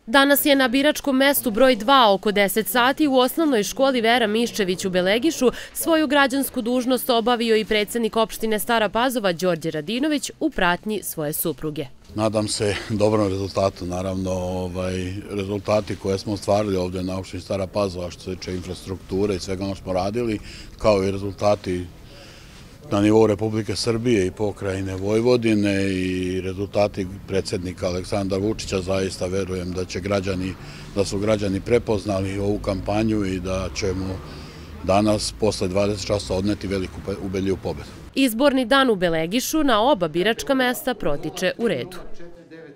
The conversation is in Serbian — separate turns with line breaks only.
Danas je na biračkom mestu broj 2 oko 10 sati u osnovnoj školi Vera Miščević u Belegišu svoju građansku dužnost obavio i predsjednik opštine Stara Pazova Đorđe Radinović u pratnji svoje supruge.
Nadam se dobrom rezultatu, naravno rezultati koje smo ostvarili ovdje na opštini Stara Pazova što se tiče infrastrukture i svega ono smo radili, kao i rezultati na nivou Republike Srbije i pokrajine Vojvodine i rezultati predsjednika Aleksandra Vučića, zaista verujem da su građani prepoznali ovu kampanju i da ćemo danas posle 20 časa odneti veliku ubedljivu pobedu.
Izborni dan u Belegišu na oba biračka mesta protiče u redu.